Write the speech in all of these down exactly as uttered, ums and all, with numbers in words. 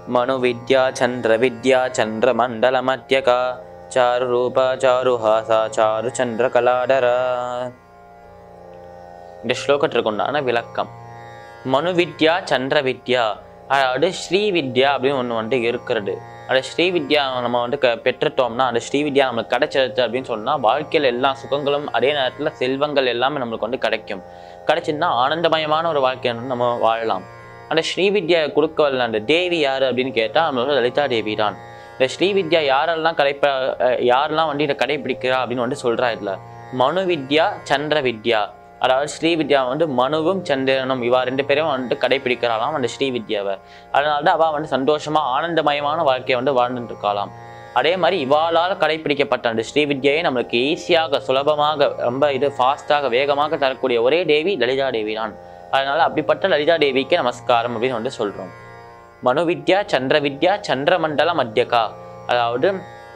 மனு வித்யா சந்திர வித்யா சந்திர மண்டல மத்தியகா சாரு ரூபா சாரு ஹாசா சாரு சந்திர கலாடரா. இந்த ஸ்லோகத்திற்கு உண்டான விளக்கம். மனு வித்யா சந்திர வித்யா, அதாவது ஸ்ரீ வித்யா அப்படின்னு ஒன்று வந்துட்டு இருக்கிறது. அது ஸ்ரீ வித்யா நம்ம வந்து க பெற்றுட்டோம்னா அந்த ஸ்ரீ வித்யா நம்மளுக்கு கிடைச்சிருச்சு அப்படின்னு சொன்னால் வாழ்க்கையில் எல்லா சுகங்களும் அதே நேரத்தில் செல்வங்கள் எல்லாமே நம்மளுக்கு வந்து கிடைக்கும். கிடைச்சின்னா ஆனந்தமயமான ஒரு வாழ்க்கையை நம்ம வாழலாம். அந்த ஸ்ரீ வித்யா கொடுக்க வரல அந்த தேவி யார் அப்படின்னு கேட்டால் நம்மளோட லலிதா தேவி தான். இந்த ஸ்ரீ வித்யா யாரெல்லாம் கடைப்ப யாரெல்லாம் வந்து இதை கடைபிடிக்கிறா அப்படின்னு வந்து சொல்கிறா. இதில் மனு வித்யா சந்திர வித்யா, அதாவது ஸ்ரீ வித்யா வந்து மனுவும் சந்திரனும் இவா ரெண்டு பேரும் வந்துட்டு கடைபிடிக்கிறாளாம் அந்த ஸ்ரீ வித்யாவை. அதனால தான் அவள் வந்து சந்தோஷமாக ஆனந்தமயமான வாழ்க்கையை வந்து வாழ்ந்துட்டு இருக்காளாம். அதே மாதிரி இவாளால் கடைபிடிக்கப்பட்ட அந்த ஸ்ரீ வித்யாவை நம்மளுக்கு ஈஸியாக சுலபமாக ரொம்ப இது ஃபாஸ்ட்டாக வேகமாக தரக்கூடிய ஒரே தேவி லலிதா தேவி தான். அதனால அப்படிப்பட்ட லலிதா தேவிக்கு நமஸ்காரம் அப்படின்னு வந்து சொல்கிறோம். மனு வித்யா சந்திர வித்யா சந்திரமண்டல மத்தியகா, அதாவது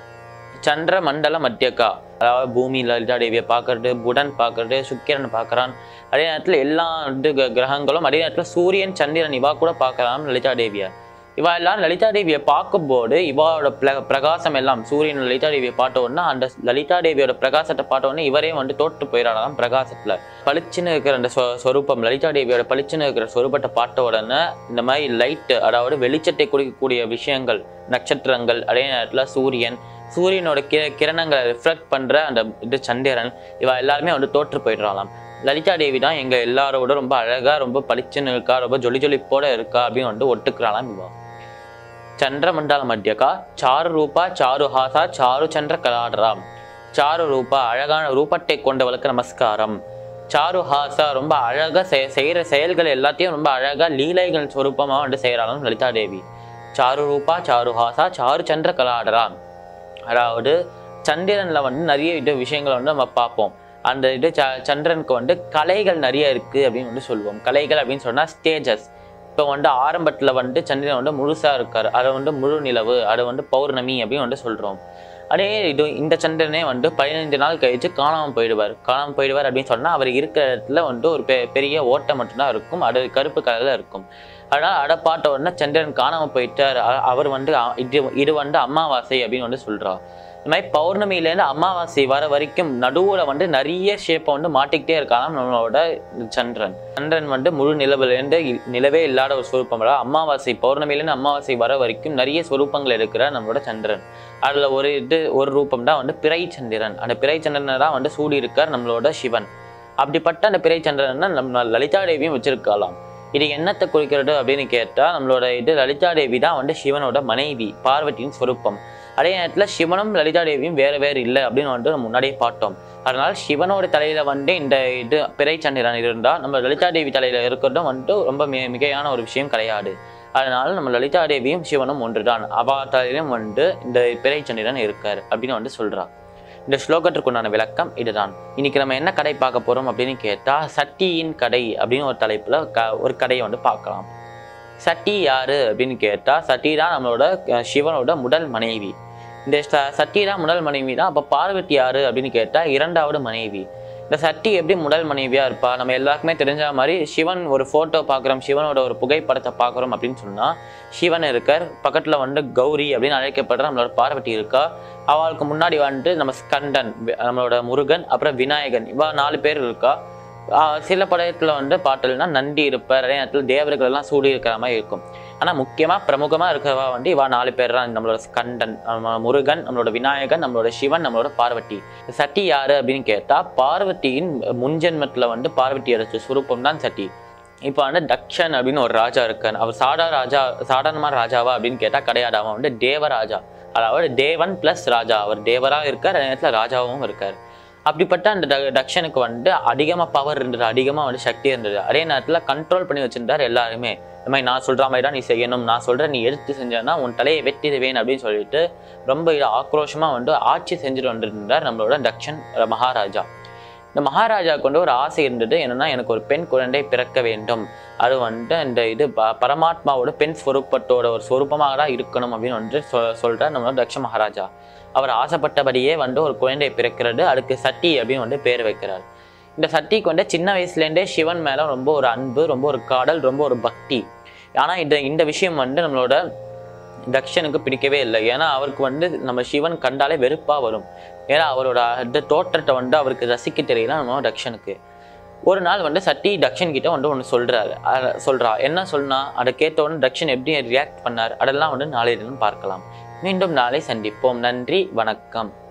சந்திர மண்டல மத்தியகா, அதாவது பூமி லலிதா தேவியை பார்க்கறது, புடன் பார்க்கறது, சுக்கிரன் பார்க்குறான். அதே நேரத்தில் எல்லா இது கிரகங்களும், அதே நேரத்தில் சூரியன் சந்திரன் இவா கூட பார்க்குறான் லலிதா தேவியை. இவா எல்லாரும் லலிதா தேவியை பார்க்கும்போது இவாவோட பிர பிரகாசம் எல்லாம் சூரியன் லலிதா தேவியை பார்த்த உடனே அந்த லலிதா தேவியோட பிரகாசத்தை பார்த்த உடனே இவரே வந்து தோற்று போயிடலாம் பிரகாசத்தில். பளிச்சுன்னு இருக்கிற அந்த சொ சொரூபம் லலிதா தேவியோட பளிச்சுன்னு இருக்கிற சொரூபத்தை பார்த்த உடனே இந்த மாதிரி லைட்டு, அதாவது வெளிச்சத்தை கொடுக்கக்கூடிய விஷயங்கள், நட்சத்திரங்கள், அதே நேரத்தில் சூரியன், சூரியனோட கி கிரணங்களை ரிஃப்ளெக்ட் பண்ணுற அந்த இது சந்திரன், இவா எல்லாருமே வந்து தோற்று போயிடலாம். லலிதா தேவி தான் எங்கள் எல்லாரோட ரொம்ப அழகாக ரொம்ப பளிச்சுன்னு இருக்கா, ரொம்ப ஜொலி ஜொலிப்போட இருக்கா அப்படின்னு வந்து ஒட்டுக்கிறாளாம் இவா. சந்திரமண்டல மத்தியகா சாரு ரூபா சாரு ஹாசா சாரு சந்திர கலாடராம். சாரு ரூபா அழகான ரூபத்தை கொண்டவளுக்கு நமஸ்காரம். சாரு ஹாசா ரொம்ப அழகாக செய் செய்கிற செயல்கள் எல்லாத்தையும் ரொம்ப அழகாக லீலைகள் சொரூபமாக வந்து செய்கிறாலும் லலிதா தேவி. சாரு ரூபா சாரு ஹாசா சாரு சந்திர கலாடராம், அதாவது சந்திரனில் வந்து நிறைய இது விஷயங்களை வந்து நம்ம பார்ப்போம். அந்த இது ச சந்திரனுக்கு வந்து கலைகள் நிறைய இருக்குது அப்படின்னு வந்து சொல்லுவோம். கலைகள் அப்படின்னு சொன்னால் ஸ்டேஜஸ். இப்போ வந்து ஆரம்பத்தில் வந்து சந்திரன் வந்து முழுசாக இருக்கார், அதை வந்து முழு நிலவு, அதை வந்து பௌர்ணமி அப்படின்னு வந்து சொல்கிறோம். அதே இது இந்த சந்திரனே வந்து பதினைந்து நாள் கழிச்சு காணாமல் போயிடுவார். காணாமல் போயிடுவார் அப்படின்னு சொன்னால் அவர் இருக்கிற இடத்துல வந்து ஒரு பெ பெரிய ஓட்டை மட்டும்தான் இருக்கும், அது கருப்பு கலரில் இருக்கும். அதனால் அதை பார்த்த உடனே சந்திரன் காணாமல் போயிட்டார், அவர் வந்து இது இது வந்து அமாவாசை அப்படின்னு வந்து சொல்கிறா. இந்த மாதிரி பௌர்ணமியிலேருந்து அமாவாசை வர வரைக்கும் நடுவில் வந்து நிறைய ஷேப்பை வந்து மாட்டிக்கிட்டே இருக்கலாம் நம்மளோட சந்திரன். சந்திரன் வந்து முழு நிலவுலேருந்து நிலவே இல்லாத ஒரு ஸ்வரூப்பம். அமாவாசை பௌர்ணமியிலேருந்து அமாவாசை வர வரைக்கும் நிறைய ஸ்வரூப்பங்கள் இருக்கிற நம்மளோட சந்திரன். அதில் ஒரு இது ஒரு ரூபம் தான் வந்து பிறை சந்திரன். அந்த பிறை சந்திரனை தான் வந்து சூடி இருக்கார் நம்மளோட சிவன். அப்படிப்பட்ட அந்த பிறை சந்திரனை நம்ம லலிதா தேவியும் வச்சிருக்கலாம். இது என்னத்தை குறிக்கிறது அப்படின்னு கேட்டால் நம்மளோட இது லலிதா தேவி தான் வந்து சிவனோட மனைவி, பார்வதியின் ஸ்வரூப்பம். அதே நேரத்தில் சிவனும் லலிதா தேவியும் வேறு வேறு இல்லை அப்படின்னு வந்துட்டு நம்ம முன்னாடியே பார்த்தோம். அதனால் சிவனோட தலையில் வந்து இந்த இது பிறை சந்திரன் இருந்தால் நம்ம லலிதா தேவி தலையில் இருக்கிறதும் வந்துட்டு ரொம்ப மி மிகையான ஒரு விஷயம் கிடையாது. அதனால் நம்ம லலிதா தேவியும் சிவனும் ஒன்று தான். அவா தலையிலும் வந்து இந்த பிறை சந்திரன் இருக்கார் அப்படின்னு வந்து சொல்கிறா. இந்த ஸ்லோகத்திற்குண்டான விளக்கம் இதுதான். இன்னைக்கு நம்ம என்ன கடை பார்க்க போகிறோம் அப்படின்னு கேட்டால் சட்டியின் கடை அப்படின்னு ஒரு தலைப்பில் க ஒரு கடையை வந்து பார்க்கலாம். சட்டி யாரு அப்படின்னு கேட்டால் சட்டி தான் நம்மளோட சிவனோட முதல் மனைவி. இந்த சட்டி தான் முதல் மனைவி தான். அப்போ பார்வதி யாரு அப்படின்னு கேட்டால் இரண்டாவது மனைவி. இந்த சட்டி எப்படி முதல் மனைவியாக இருப்பா? நம்ம எல்லாருக்குமே தெரிஞ்ச மாதிரி சிவன் ஒரு ஃபோட்டோ பார்க்குறோம், சிவனோட ஒரு புகைப்படத்தை பார்க்குறோம் அப்படின்னு சொன்னால் சிவன் இருக்கார், பக்கத்தில் வந்து கௌரி அப்படின்னு அழைக்கப்படுற நம்மளோட பார்வதி இருக்கா. அவளுக்கு முன்னாடி வந்துட்டு நம்ம ஸ்கந்தன், நம்மளோட முருகன், அப்புறம் விநாயகன், இவா நாலு பேர் இருக்கா. சில படத்தில் வந்து பாட்டல்னா நந்தி இருப்பார், அதே நேரத்தில் தேவர்கள் எல்லாம் சூடி இருக்கிற மாதிரி இருக்கும். ஆனால் முக்கியமாக பிரமுகமாக இருக்கிறவா வந்து இவா நாலு பேர் தான். நம்மளோட ஸ்கந்தன், நம்ம முருகன், நம்மளோட விநாயகன், நம்மளோட சிவன், நம்மளோட பார்வதி. சட்டி யாரு அப்படின்னு கேட்டால் பார்வதியின் முன்ஜென்மத்தில் வந்து பார்வதி அடைச்ச சுரூபம் தான் சட்டி. இப்போ வந்து தக்ஷன் அப்படின்னு ஒரு ராஜா இருக்கார். அவர் சாதா ராஜா சாதாரணமான ராஜாவா அப்படின்னு கேட்டால் கிடையாது. அவன் வந்து தேவராஜா, அதாவது தேவன் பிளஸ் ராஜா. அவர் தேவராக இருக்கார், அதே நேரத்தில் ராஜாவும் இருக்கார். அப்படிப்பட்ட அந்த ட தக்ஷனுக்கு வந்து அதிகமாக பவர் இருந்தது, அதிகமாக வந்து சக்தி இருந்தது. அதே நேரத்தில் கண்ட்ரோல் பண்ணி வச்சுருந்தார் எல்லாருமே. இந்த மாதிரி நான் சொல்கிற மாதிரி தான் நீ செய்யணும், நான் சொல்கிறேன் நீ எடுத்து செஞ்சேன்னா உன் தலையை வெட்டிடுவேன் அப்படின்னு சொல்லிட்டு ரொம்ப ஆக்ரோஷமாக வந்து ஆட்சி செஞ்சுட்டு வந்துருந்தார் நம்மளோட தக்ஷன் மகாராஜா. இந்த மகாராஜாவுக்கு வந்து ஒரு ஆசை இருந்தது, என்னென்னா எனக்கு ஒரு பெண் குழந்தை பிறக்க வேண்டும், அது வந்துட்டு இந்த இது ப பரமாத்மாவோட பெண் ஸ்வரூபத்தோட ஒரு ஸ்வரூபமாக தான் இருக்கணும் அப்படின்னு வந்து சொ சொல்கிறார் நம்மளோட தக்ஷ மகாராஜா. அவர் ஆசைப்பட்டபடியே வந்து ஒரு குழந்தை பிறக்கிறது, அதுக்கு சட்டி அப்படின்னு வந்து பேர் வைக்கிறார். இந்த சட்டிக்கு வந்து சின்ன வயசுலேருந்தே சிவன் மேலே ரொம்ப ஒரு அன்பு, ரொம்ப ஒரு காதல், ரொம்ப ஒரு பக்தி. ஆனால் இந்த இந்த விஷயம் வந்து நம்மளோட தக்ஷனுக்கு பிடிக்கவே இல்லை. ஏன்னா அவருக்கு வந்து நம்ம சிவன் கண்டாலே வெறுப்பாக வரும். ஏன்னா அவரோட அந்த தோற்றத்தை வந்து அவருக்கு ரசிக்க தெரியல நம்ம தக்ஷனுக்கு. ஒரு நாள் வந்து சட்டி தக்ஷன் கிட்ட வந்து ஒன்று சொல்கிறாரு சொல்கிறா என்ன சொன்னா அதை கேட்ட உடனே தக்ஷன் எப்படி ரியாக்ட் பண்ணார் அதெல்லாம் வந்து நாளை தினம் பார்க்கலாம். மீண்டும் நாளை சந்திப்போம். நன்றி, வணக்கம்.